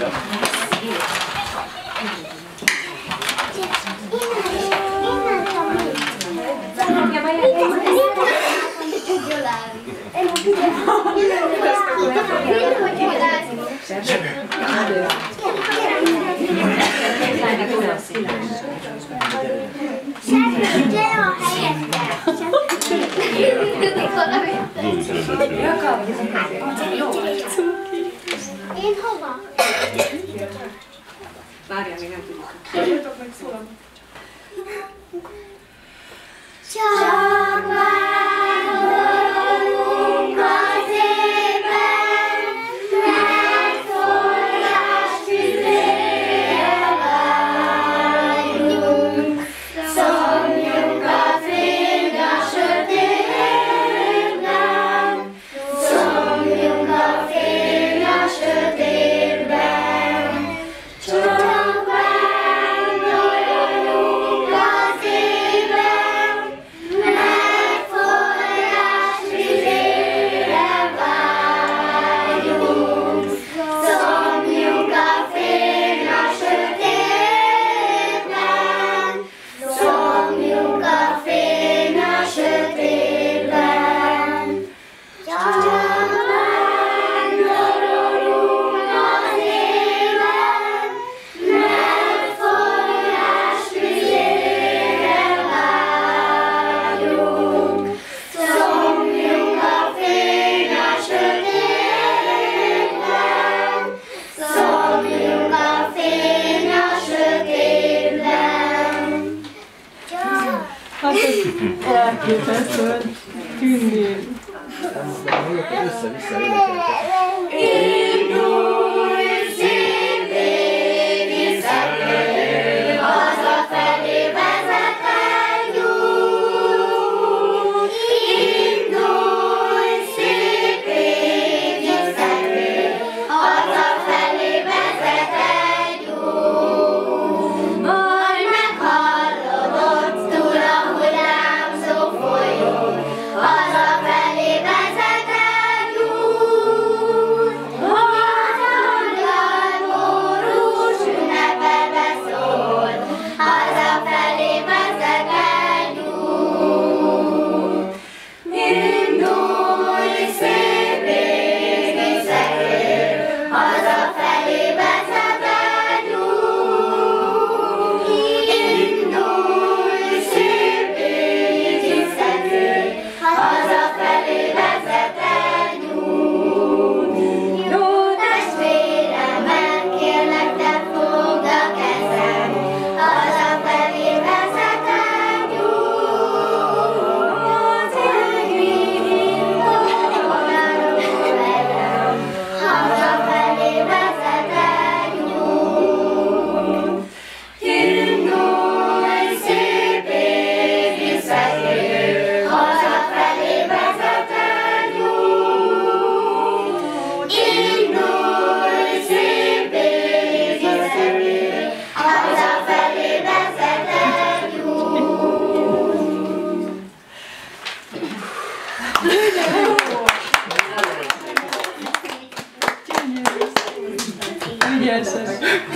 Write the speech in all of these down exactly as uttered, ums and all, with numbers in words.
Én hova? Várjál, még nem tudjuk. Szóljatok meg, szólom. Csak vándorolunk az éjben, megszólás tüzére vágyunk. Szomjuk a fény a sötétben, szomjuk a fény a sötétben. Csak vándorolunk az éjben, megforrás vizére vágyunk. Szomjuk a fény a sötétben, szomjuk a fény a sötétben. Csak vándorolunk az éjben, megforrás vizére vágyunk. Szomjuk a fény a sötétben, szomjuk a fény a sötétben. Hát ez elképesztően tűnnél. Össze-vissza énekeltek. Indulj szép égi szekő, hazafelé vezet egy út. Indulj szép égi szekő, hazafelé vezet egy út. Majd meghallod ott túl a hullámzó folyón, hazafelé vezet egy út. Az angyal kórus ünnepelve szól, hazafelé vezet egy út. Indulj szép égi szekő, hazafelé vezet egy út. Indulj szép égi szekő, hazafelé vezet egy út. Jó testvérem, megkérlek, te fogd a kezem, hazafelé vezet egy út. Az egész indulok velem, hazafelé vezet egy út. Indulj szép égi szekő, hazafelé vezet egy út. Indulj szép égi szekő, hazafelé vezet egy út. Ügyesek.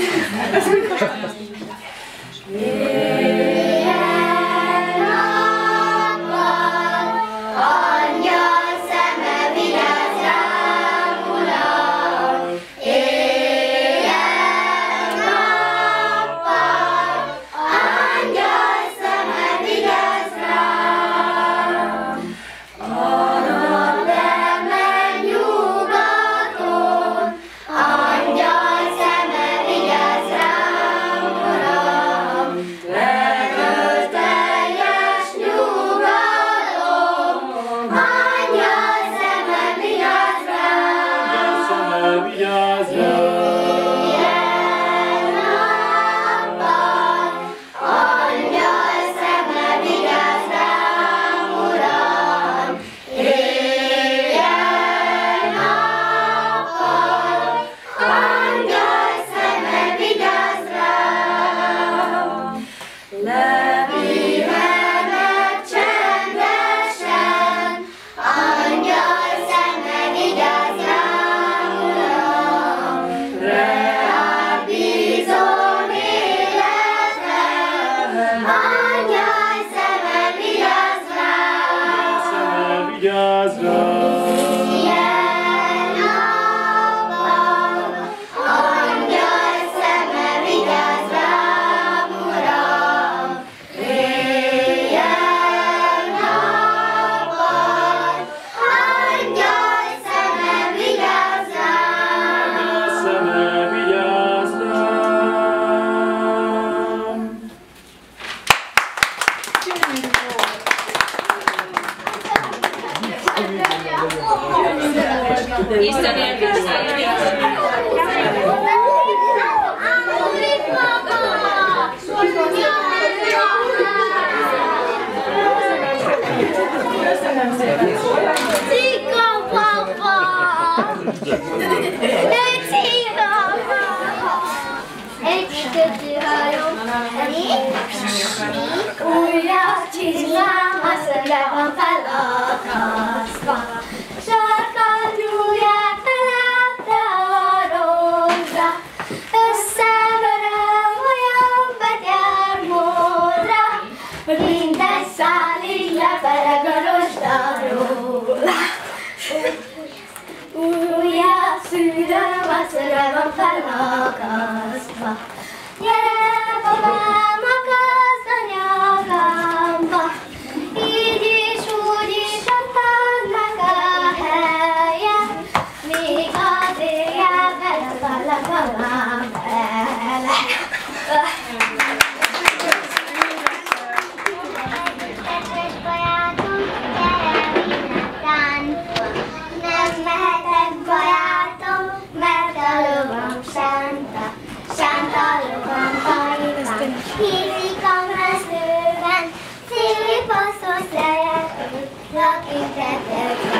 Éjjel-nappal, angyal szeme vigyáz rám, Uram. Éjjel-nappal, angyal szeme vigyáz rám. Adott nekem nyugatot, angyal szeme vigyáz rám. Újra csizmám a szöge van felakasztva, sarkantyúját felállta a rózsa, összevöröm olyan betyár módra, hogy minden szál így lepereg a rozsdáról. Újra szűröm a szöge van felakasztva, gyere babám, akaszd a nyakamba, így is, úgy is adtad meg a helyet, míg az éjjel belevallak babám bele. Kedves barátom, gyere minden táncba, nem mehetek barátom, mert a lovam sánta. Sánta lovam hajtán, hízik a mezőben, szép passzos lehetünk, lakik tettek